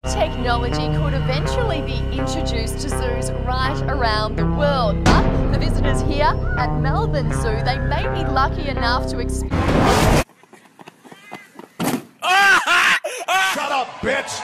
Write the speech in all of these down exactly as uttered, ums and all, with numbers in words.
Technology could eventually be introduced to zoos right around the world, but the visitors here at Melbourne Zoo, they may be lucky enough to experience... Shut up, bitch!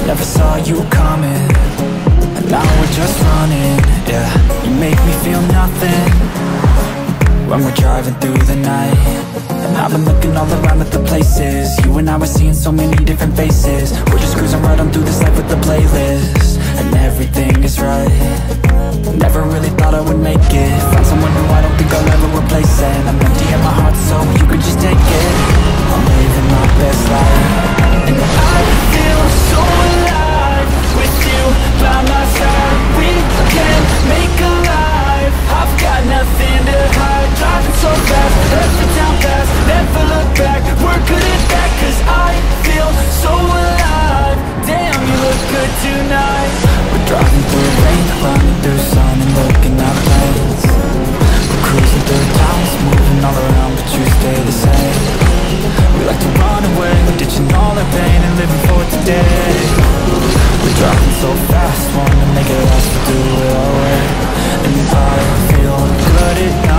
never saw you coming, and now we're just running, yeah. You make me feel nothing when we're driving through the night. And I've been looking all around at the places you and I were seeing so many different faces. We're just cruising right on through this life with the playlist, and everything is right. Never really thought I would make it, find someone who I don't think I'll ever replace. And I'm empty in my heart, so you can just take it. I'm living my best life, and I feel so alive with you by my side. We can make a life. I've got nothing to hide, driving so fast, every town fast, never look back. We're good at that, cause I feel so alive. Damn, you look good tonight. We're driving through rain, running through sun, and looking at planes. We're cruising through towns, moving all around, but you stay the same. We like to run away, ditching all our pain and living for today. We're driving so fast, wanna make it last, but do it our way. And I feel good at night.